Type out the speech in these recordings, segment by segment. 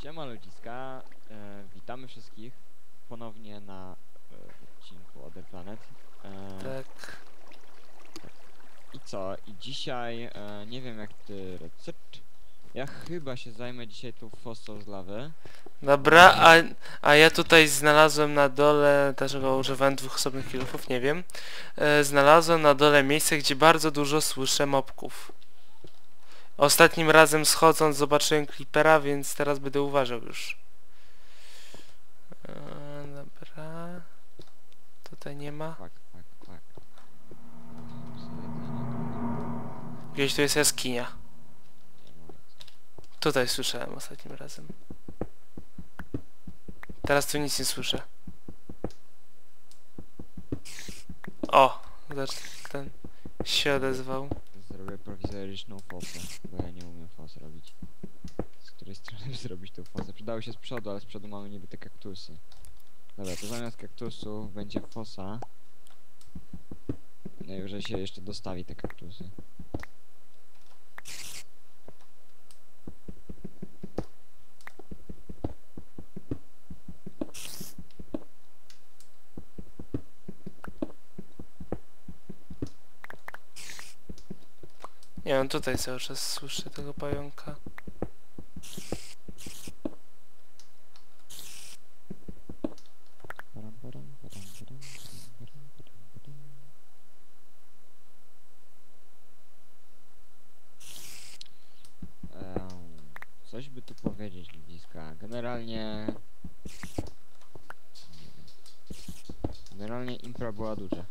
Siema ludziska, witamy wszystkich ponownie na odcinku Other Planet. Tak. I co? I dzisiaj, nie wiem jak ty, Recept, ja chyba się zajmę dzisiaj tą fossą z lawy. Dobra, a ja tutaj znalazłem na dole, dlaczego używałem dwóch osobnych kilofów, nie wiem. Znalazłem na dole miejsce, gdzie bardzo dużo słyszę mobków. Ostatnim razem schodząc zobaczyłem creepera, więc teraz będę uważał już. Dobra. Tutaj nie ma. Fuck. Gdzieś tu jest jaskinia. Tutaj słyszałem ostatnim razem. Teraz tu nic nie słyszę. O! Zobacz, ten się odezwał. Zrobię prowizoryczną fosę, bo ja nie umiem fos robić. Z której strony zrobić tą fosę? Przydały się z przodu, ale z przodu mamy niby te kaktusy. Dobra, to zamiast kaktusów będzie fosa. No i że się jeszcze dostawi te kaktusy. Nie wiem, tutaj cały czas słyszę tego pająka. Coś by tu powiedzieć, ludziska. Generalnie impra była duża.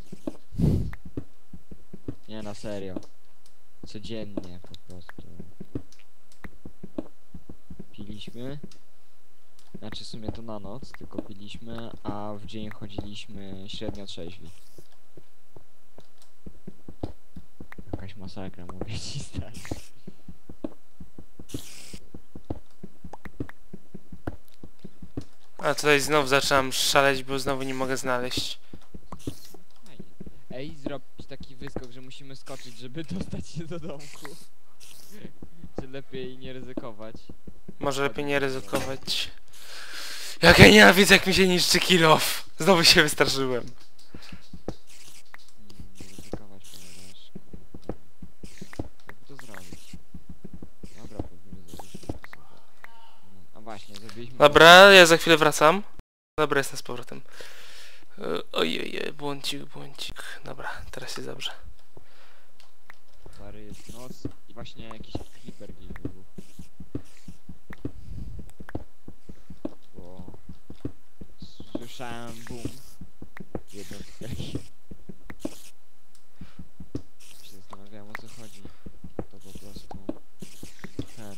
Nie, na serio. Codziennie po prostu. Piliśmy. Znaczy w sumie to na noc, tylko piliśmy, a w dzień chodziliśmy średnio trzeźwi. Jakaś masakra, mówię ci, stary. A tutaj znów zaczynam szaleć, bo znowu nie mogę znaleźć. Fajnie. Ej, zrobić taki wyskok, że musimy skoczyć, żeby dostać się do domku. Czy lepiej nie ryzykować? Może lepiej nie ryzykować. Jak ja nienawidzę, jak mi się niszczy kill off. Znowu się wystraszyłem. Nie ryzykować, ponieważ... Jakby to zrobić? Dobra, powinien zrobić. A właśnie, zrobiliśmy... Dobra, ja za chwilę wracam. Dobra, jestem z powrotem. Ojej, błądzik. Dobra, teraz jest dobrze. Stary, jest noc i właśnie jakiś creeper gdzieś wybuchł. Bo... Słyszałem boom. Jedną z się zastanawiałem, o co chodzi. To po prostu... Ten...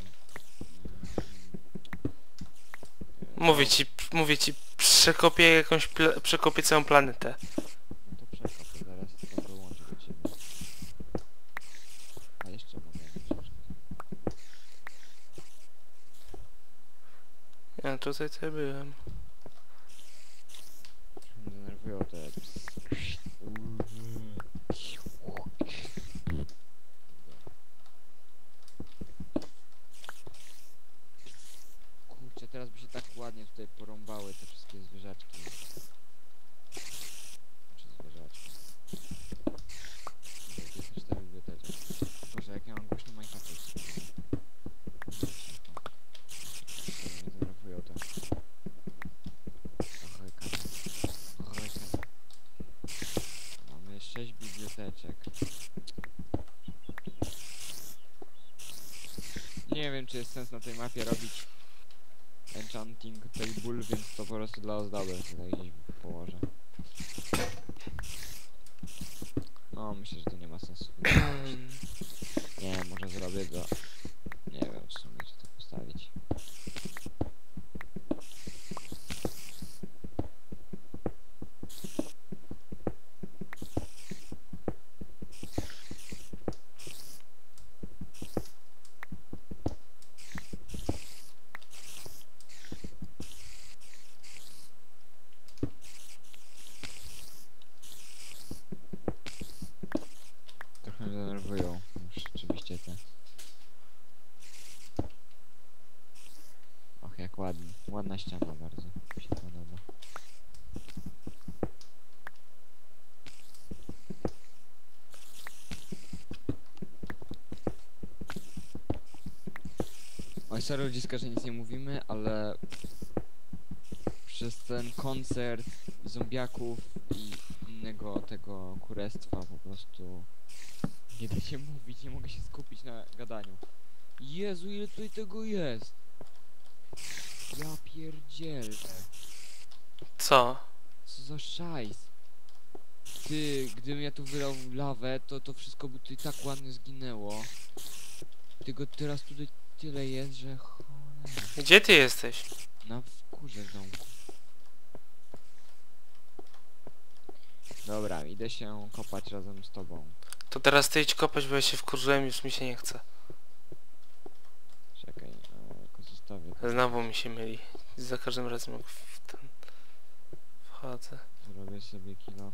Mówię ci, przekopię całą planetę. No to przekop, to zaraz to dołączę do ciebie. A jeszcze mogę jakąś rzecz. Ja tutaj byłem. Mnie denerwują te... Kurczę, teraz by się tak ładnie tutaj porąbały te wszystkie zwierzaczki. Czy zwierzaczki? 24 biblioteczek. Boże, jak ja mam głośno Minecrafta już sobie. Mnie denerwują te... Mamy 6 biblioteczek. Nie wiem, czy jest sens na tej mapie robić enchanting table, więc to po prostu dla ozdoby tutaj gdzieś położę. No, myślę, że to nie ma sensu. Nie, może zrobię go... Nie wiem w sumie, co to postawić. Trochę mnie denerwują już rzeczywiście te ładnie. Ładna ściana bardzo. Mi się podoba. Oj, sorry ludziska, że nic nie mówimy, ale przez ten koncert zombiaków i innego tego kurestwa po prostu nie da się mówić, nie mogę się skupić na gadaniu. Jezu, ile tutaj tego jest! Ja pierdzielę. Co? Co za szajs. Ty, gdybym ja tu wylał lawę, to wszystko by tutaj tak ładnie zginęło. Tylko teraz tutaj tyle jest, że cholera. Gdzie ty jesteś? Na wkurze w domku. Dobra, idę się kopać razem z tobą. To teraz ty idź kopać, bo ja się wkurzyłem, już mi się nie chce. Czekaj, tylko zostawię to. Znowu mi się myli. Za każdym razem jak w ten... wchodzę. Zrobię sobie kilo.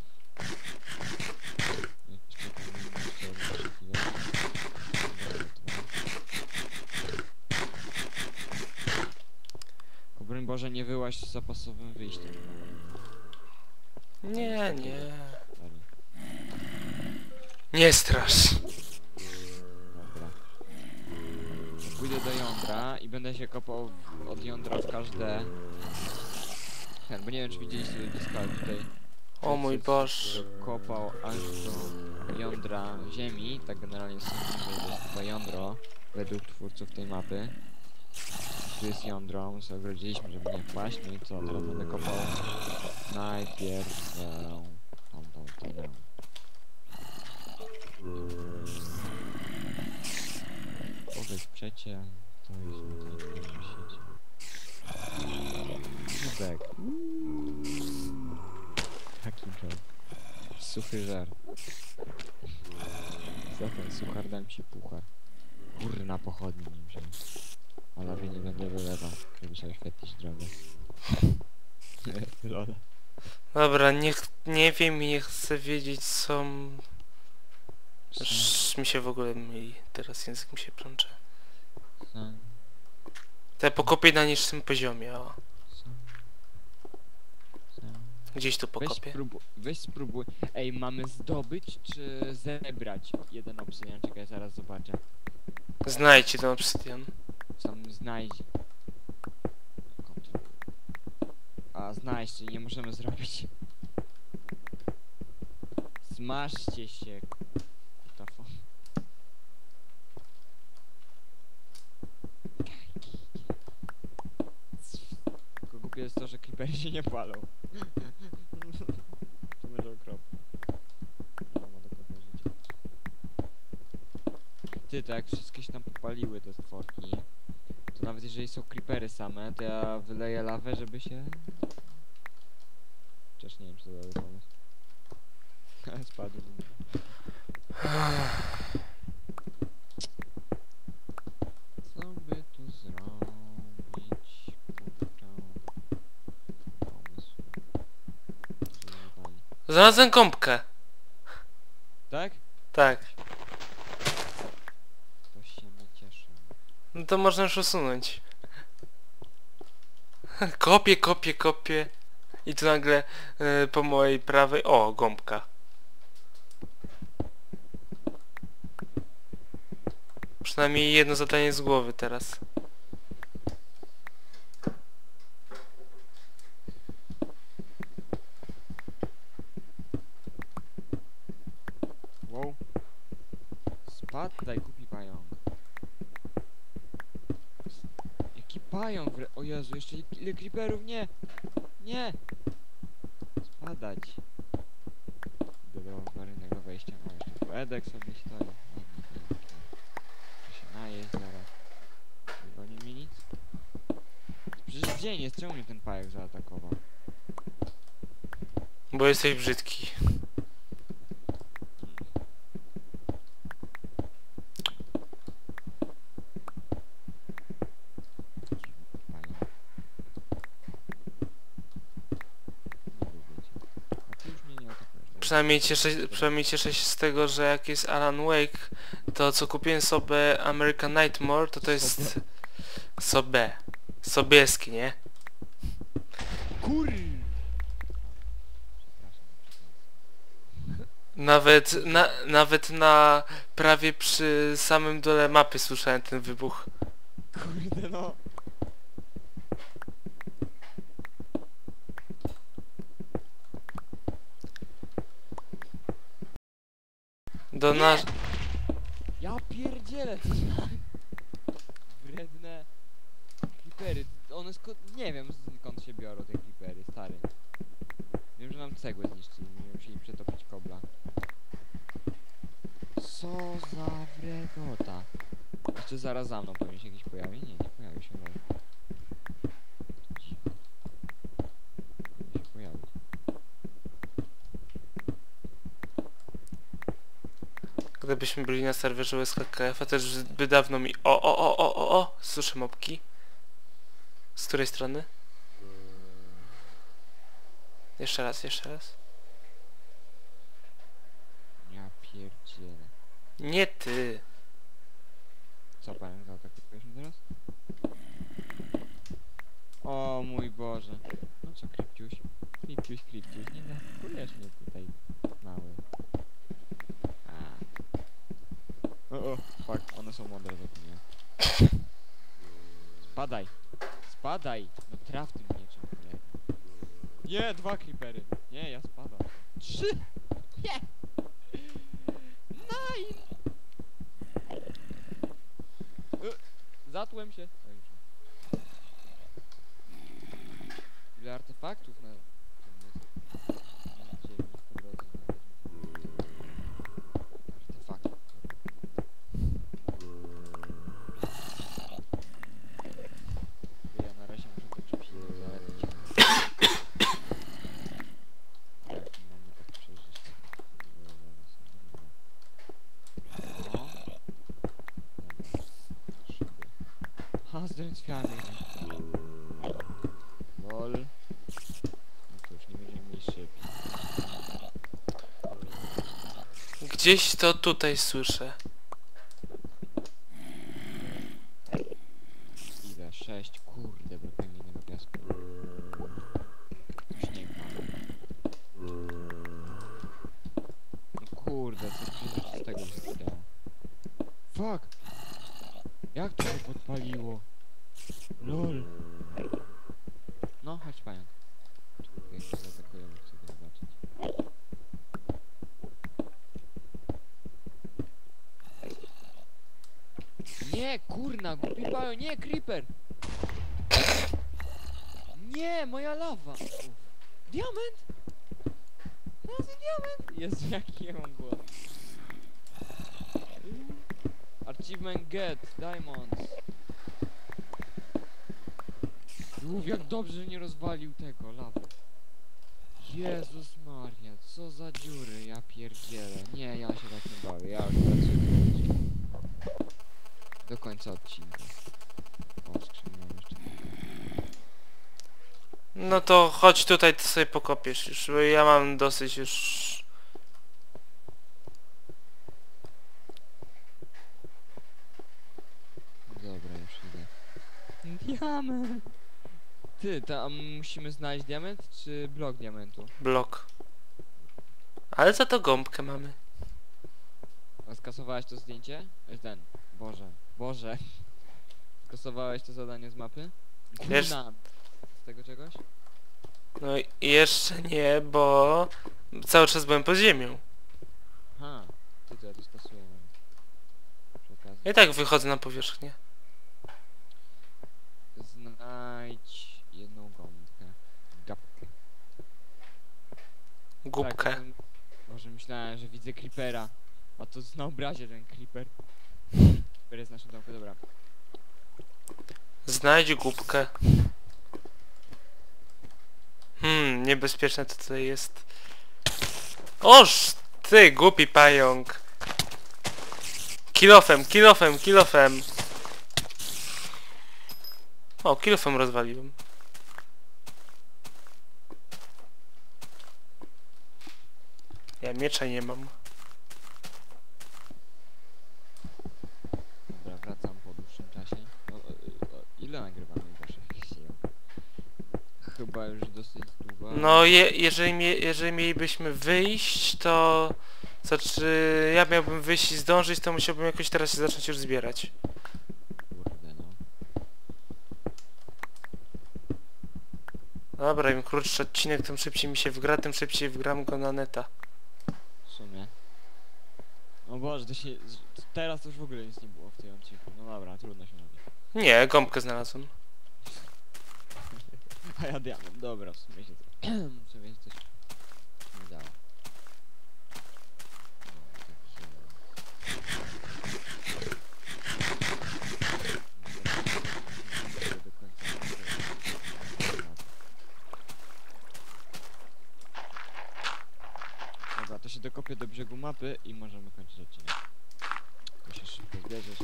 Jeszcze kilo. O broń Boże, nie wyłaź z zapasowym wyjściem. Nie. Dalej. Nie strasz. Dobra. To pójdę do jądra i będę się kopał od jądra w każde... Bo nie wiem, czy widzieliście ludziska, ale tutaj... O mój Boże. Kopał aż do jądra ziemi, tak generalnie sądzę, że to jest chyba jądro, według twórców tej mapy. Tu jest jądro, my sobie ogrodziliśmy, żeby nie wpaść, no i co, teraz będę kopał najpierw tamtą tynę. Powiedz przecie, to jest na tym świecie. Zubek. Taki joke. Suchy żar. Za ten suchar dam ci puchar. Kurna pochodni nie wziąć. A lawy nie będę wylewał, żeby się oświetlić drogę. Lola. Dobra, nie wiem i nie chcę wiedzieć co... Aż mi się w ogóle myli. Teraz język mi się plącze. To ja pokopię na niższym poziomie, o. Gdzieś tu pokopię. Weź spróbuj. Ej, mamy zdobyć czy zebrać jeden obsydian? Czekaj, zaraz zobaczę. Znajdźcie ten obsydian. Sam znajdź. A znajdź, czyli nie możemy zrobić. Smaszcie się. Kutafo. Tylko głupie jest to, że creepery się nie palą. To będzie okropne. Nie ma dokładnie życia. Ty, to jak wszystkie się tam popaliły te stworki, to nawet jeżeli są creepery same, to ja wyleję lawę, żeby się... Chociaż nie wiem, czy to dobry pomysł. Spadł. Co by tu zrobić? Kurczę. Pomysł. Zrywali. Znalazłem gąbkę. Tak? Tak. To się nie cieszę. No to można już usunąć. Kopię. I tu nagle po mojej prawej... O, gąbka. Przynajmniej jedno zadanie z głowy teraz. Wow. Spadaj, głupi pająk. Jaki pająk? O Jezu, jeszcze ile creeperów? Nie! Nie! Spadać. Idę do awaryjnego wejścia. No jeszcze tu Edek sobie stoi. Ładnie, pięknie. Muszę się najeść zaraz. Nie goni mi nic? Przecież dzień jest, czemu mnie ten pająk zaatakował? Bo jesteś brzydki. Pająk. Nie lubię cię. A ty już mnie nie atakujesz. Przynajmniej cieszę się z tego, że jak jest Alan Wake, to co kupiłem sobie American Nightmare, to jest... Sobieski, nie? Kur... Nawet na prawie przy samym dole mapy słyszałem ten wybuch. Kurde no. Do Nie! nas... Ja pierdzielę. Wredne creepery. One nie wiem skąd się biorą te creepery, stary. Wiem, że nam cegłę zniszczyli. Będziemy musieli przetopić kobla. Co za wredota. Jeszcze zaraz za mną pewnie się jakiś pojawi? Nie, nie pojawi się może. Cicho. Powinien się pojawić. Gdybyśmy byli na serwerze USKKF, a też by dawno mi... O! Słyszę mopki. Z której strony? Jeszcze raz. Ja pierdzielę. Nie ty. Co panem zaatakujesz mnie teraz? O mój Boże. No co, Krypciuś? Krypciuś, nie atakujesz mnie tutaj, mały. A. O, fuck, one są mądre, zapomniałem. Spadaj! No traf tym mieczem, cholera. Nie, 2 creepery. Nie, ja spadam. 3! Nie! Nine! Zatłem się. O, już nie. Ile artefaktów na tym jest? Na ziemi, po drodze znaleźliśmy. Artefaktów. Ja na razie muszę to czymś zalepić. Jak mamy tak przeżyć? No. Szyby. Ha, zdrętwiamy. Lol. No to już nie będziemy mieli szyb. Gdzieś to tutaj słyszę. Ile? 6. Kurde, brakuje mi jednego piasku. Śnieg mamy. No kurde, coś przecież z tego się stało. Fuck! Jak to się podpaliło? LOL! No, chodź pająk. Jak się zaatakujemy, chcę to zobaczyć. Nie, kurna, głupi pająk, nie, creeper! Nie, moja lawa! Uf. Diament! Razy diament! Jezu, jaki ja mam głos. Achievement get, diamonds. Uf, jak dobrze, że nie rozwalił tego, lawy. Jezus Maria, co za dziury, ja pierdzielę. Nie, ja się tak nie bawię, ja już pracuję do końca odcinka. O, skrzynię mam jeszcze. No to chodź tutaj, ty sobie pokopiesz już, bo ja mam dosyć już... Dobra, już idę. Diament! Ty, tam musimy znaleźć diament, czy blok diamentu? blok. Ale za to gąbkę mamy. A skasowałeś to zdjęcie? Ten, Boże. Skasowałeś to zadanie z mapy? Wiesz- Kurna. Z tego czegoś? No i jeszcze nie, bo... cały czas byłem pod ziemią. Aha, ty to ja to skasuję nawet. Przy okazji. I tak wychodzę na powierzchnię. Znajdź jedną gąbkę. Gapkę. Głupkę. Tak, może myślałem, że widzę creepera. A to na obrazie ten creeper. Creeper jest naszym domkiem, dobra. Znajdź głupkę. Niebezpieczne to tutaj jest. Oż ty, głupi pająk. Kilofem. O, kilofem rozwaliłem. Ja miecza nie mam. Dobra, wracam po dłuższym czasie. Ile nagrywamy już? chyba już dosyć długo. No jeżeli mielibyśmy wyjść, to... Znaczy, ja miałbym wyjść i zdążyć, to musiałbym jakoś teraz się zacząć już zbierać. Kurde no. Dobra, im krótszy odcinek, tym szybciej mi się wgra, tym szybciej wgram go na neta. W sumie. O Boże, teraz to już w ogóle nic nie było w tym odcinku. No dobra, trudno się mówi. Nie, gąbkę znalazłem. A ja diament, dobra, w sumie się w sumie się coś nie dało. Dobra, to się dokopię do brzegu mapy i możemy kończyć odcinek. To się szybko zbierzesz.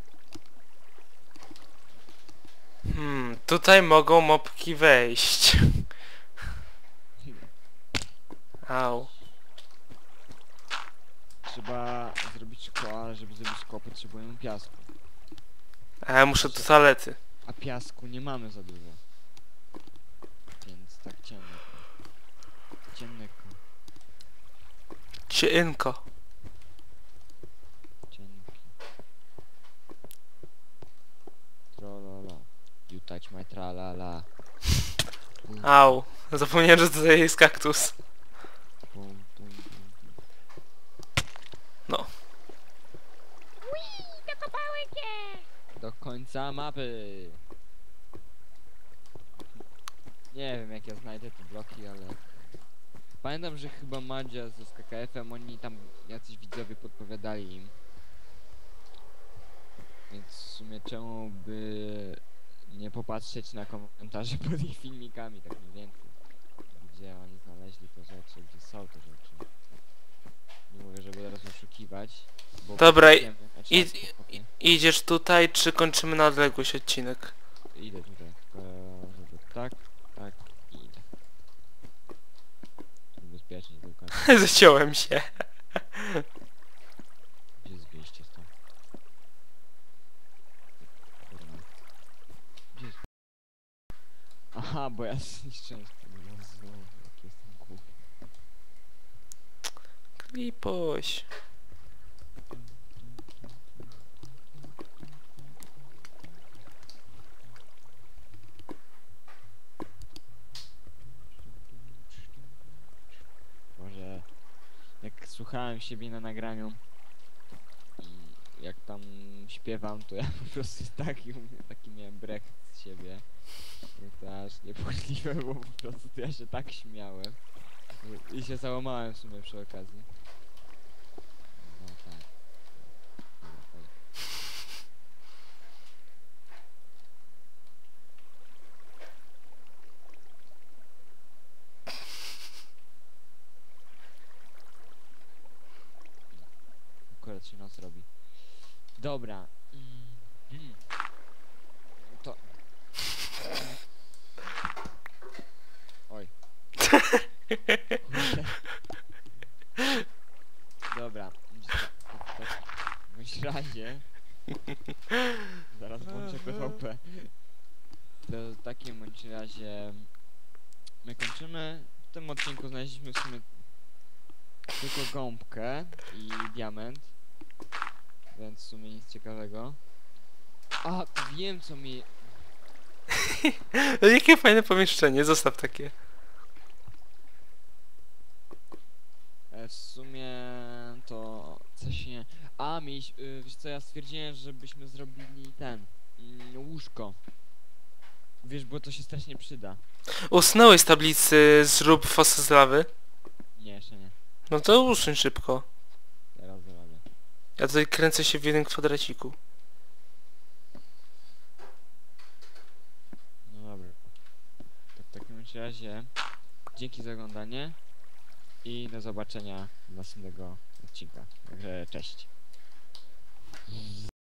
Tutaj mogą mopki wejść. Au. Trzeba zrobić koło, ale żeby zrobić koło potrzebujemy piasku. A ja muszę do toalety. A piasku nie mamy za dużo. Więc tak ciemno. Ciemnego. Cienko. Cienki. Trolala. You touch my tralala. Au. Zapomniałem, że tutaj jest kaktus. Pum, pum, pum. No. Dokopałem cię! Do końca mapy. Nie wiem jak ja znajdę te bloki, ale... Pamiętam, że chyba Madzia ze SKKF-em, oni tam jacyś widzowie podpowiadali im. Więc w sumie czemu by nie popatrzeć na komentarze pod ich filmikami, tak mniej więcej. Gdzie oni znaleźli te rzeczy, gdzie są te rzeczy. Nie mówię, żeby teraz oszukiwać, bo... Dobra, wiemy, znaczy, Idziesz tutaj, czy kończymy na odległość odcinek? Idę tutaj, tylko żeby tak i idę. Bezpiecznie tylko. Zaciąłem się. Gdzie jest wyjście stąd? Kurwa. Gdzie jest? Aha, bo ja zniszczyłem swój Jezu, jak jestem głupi. Klipoś. Może jak słuchałem siebie na nagraniu i jak tam śpiewam, to ja po prostu taki miałem brek z siebie. I to aż niemożliwe, bo po prostu ja się tak śmiałem. I się załamałem w sumie przy okazji. No tak. Dobra, chodź. Akurat się noc robi. Dobra. To... Oj. Kurde. Dobra. W bądź razie... Zaraz włączę PvP. To w takim bądź razie... My kończymy. W tym odcinku znaleźliśmy w sumie tylko gąbkę i diament. Więc w sumie nic ciekawego. A, wiem co mi... Jakie fajne pomieszczenie, zostaw takie. W sumie to coś nie... A, wiesz co, ja stwierdziłem, żebyśmy zrobili łóżko. Wiesz, bo to się strasznie przyda. Usunąłeś z tablicy zrób fosę z lawy? Nie, jeszcze nie. No to usuń szybko. Teraz zrobię. Ja tutaj kręcę się w jednym kwadraciku. No dobra. To w takim razie dzięki za oglądanie i do zobaczenia następnego odcinka. Także cześć.